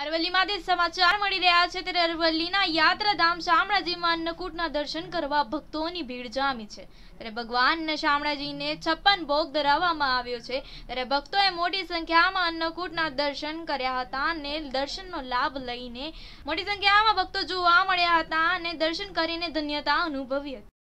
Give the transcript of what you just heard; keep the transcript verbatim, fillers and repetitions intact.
અરવલ્લીમાંથી સમાચાર મળી રહ્યા છે ત્યારે અરવલ્લીના યાત્રાધામ શામળાજીમાં અન્નકૂટના દર્શન કરવા ભક્તોની ભીડ જામી છે। ત્યારે ભગવાન શામળાજીને છપ્પન ભોગ ધરાવવામાં આવ્યો છે ત્યારે ભક્તોએ મોટી સંખ્યામાં અન્નકૂટના દર્શન કર્યા હતા અને દર્શનનો લાભ લઈને મોટી સંખ્યામાં ભક્તો જોવા મળ્યા હતા અને દર્શન કરીને ધન્યતા અનુભવી હતી।